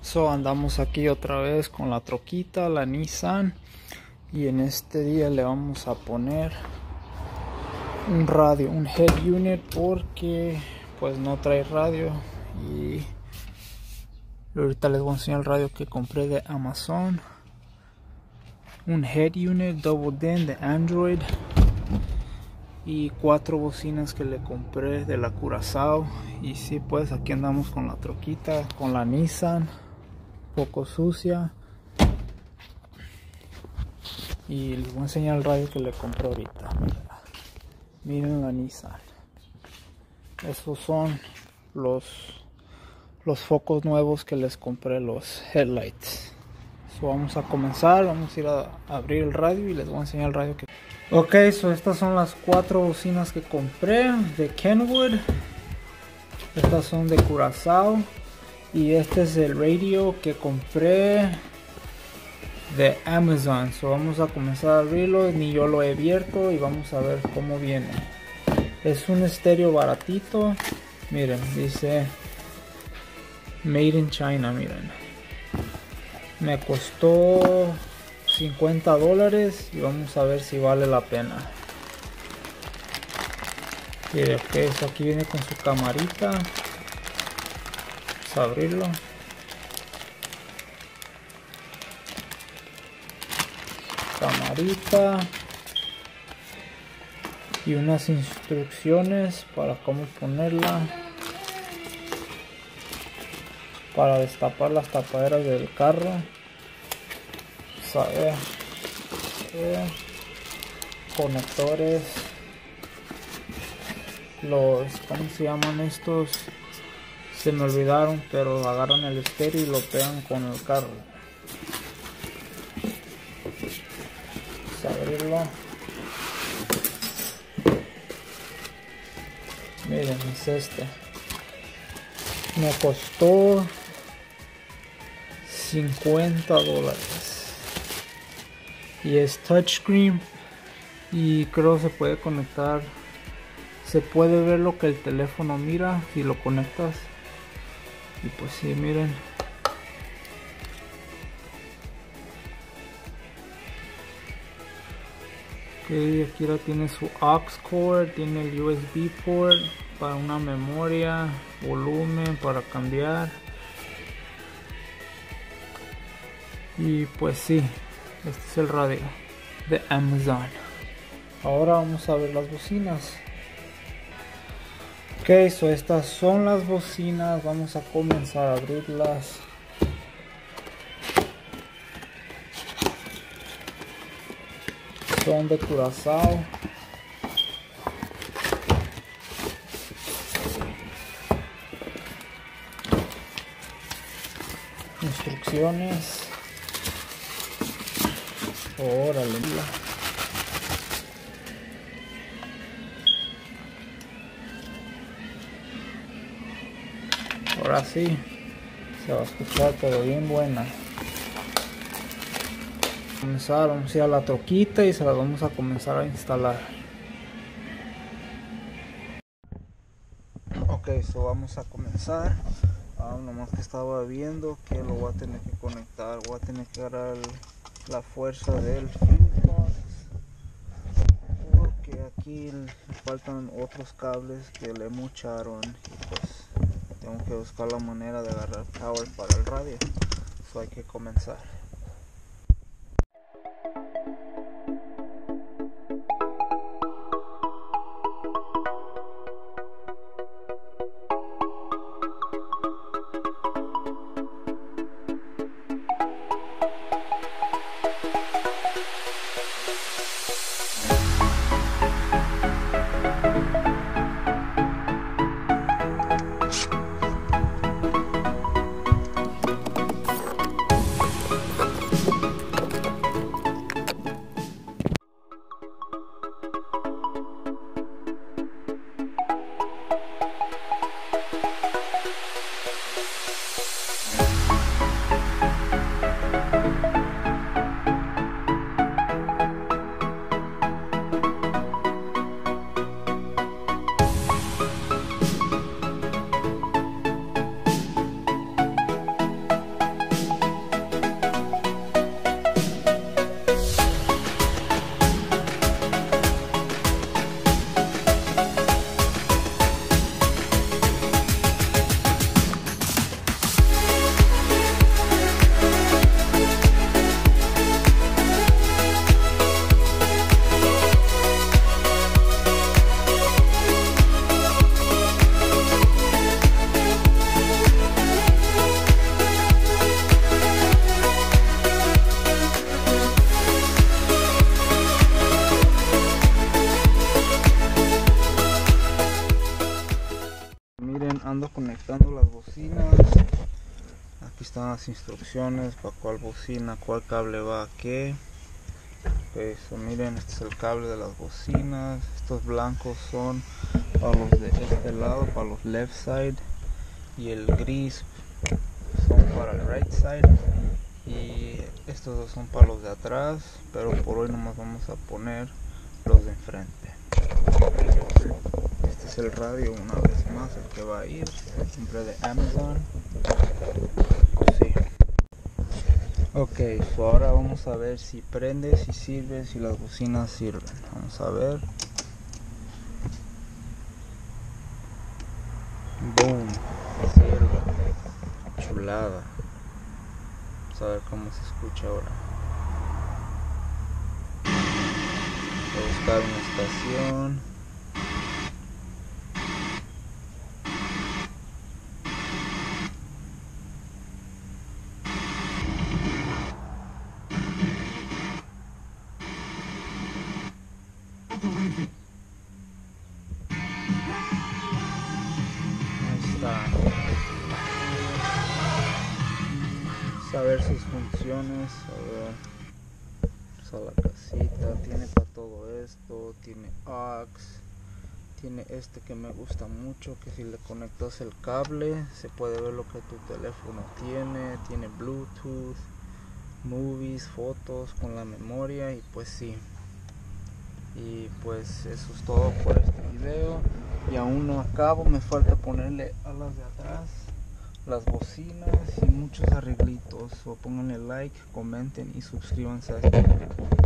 So andamos aquí otra vez con la troquita, la Nissan, y en este día le vamos a poner un radio, un head unit, porque pues no trae radio. Y ahorita les voy a enseñar el radio que compré de Amazon, un head unit double din de Android y 4 bocinas que le compré de la Curazao. Y sí, pues aquí andamos con la troquita, con la Nissan, poco sucia, y les voy a enseñar el radio que le compré ahorita. Miren la Nissan. Esos son los focos nuevos que les compré, los headlights. So vamos a comenzar, vamos a ir a abrir el radio y les voy a enseñar el radio que... Ok, so estas son las 4 bocinas que compré de Kenwood. Estas son de Curazao. Y este es el radio que compré de Amazon. So vamos a comenzar a abrirlo, ni yo lo he abierto, y vamos a ver cómo viene. Es un estéreo baratito. Miren, dice Made in China, miren. Me costó $50 y vamos a ver si vale la pena. Miren, que eso aquí viene con su camarita. Vamos a abrirlo. Camarita y unas instrucciones para cómo ponerla, para destapar las tapaderas del carro. Vamos a ver. Conectores, ¿cómo se llaman estos? Se me olvidaron, pero agarran el estéreo y lo pegan con el carro. Vamos a abrirlo. Miren, es este. Me costó $50 y es touchscreen, y creo se puede conectar, se puede ver lo que el teléfono mira si lo conectas. Y pues sí, miren, okay, aquí ya tiene su aux cord, tiene el USB port para una memoria, volumen para cambiar. Y pues sí, este es el radio de Amazon. Ahora vamos a ver las bocinas. Ok, so estas son las bocinas. Vamos a comenzar a abrirlas. Son de Curazao. Instrucciones. Órale. Ahora sí, se va a escuchar pero bien buena. Vamos a ir a la troquita y se la vamos a comenzar a instalar. Ok, so vamos a comenzar. Nomás que estaba viendo que lo voy a tener que conectar. Voy a tener que agarrar la fuerza del fuse box, porque aquí faltan otros cables que le mocharon, y pues tengo que buscar la manera de agarrar power para el radio. So hay que comenzar. están las instrucciones para cuál bocina, cuál cable va a qué. Ok, so miren, este es el cable de las bocinas. Estos blancos son para los de este lado, para los left side, y el gris son para el right side, y estos dos son para los de atrás, pero por hoy nomás vamos a poner los de enfrente. Este es el radio, una vez más, el que va a ir, compré de Amazon. Sí. Ok, so ahora vamos a ver si prende, si sirve, si las bocinas sirven. Vamos a ver. Boom, sirve. Chulada. Vamos a ver cómo se escucha ahora. Voy a buscar una estación. Ahí está. Vamos a ver sus funciones. A ver. A la casita, tiene para todo esto, tiene aux, tiene este que me gusta mucho, que si le conectas el cable se puede ver lo que tu teléfono tiene Bluetooth, movies, fotos con la memoria, y pues sí. Y pues eso es todo por este video, y aún no acabo, me falta ponerle a las de atrás las bocinas y muchos arreglitos. O pónganle like, comenten y suscríbanse a este video.